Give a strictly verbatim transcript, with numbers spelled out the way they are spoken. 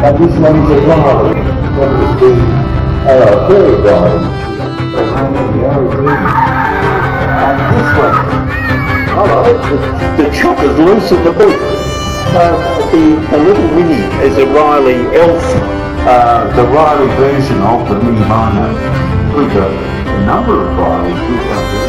And this one is a Riley. That is the uh, third Riley. And this one, hello, the, the chock is loose in the boot. Uh, the, the little Mini is a Riley Elf, uh, the Riley version of the Mini Minor. With a, a number of Rileys.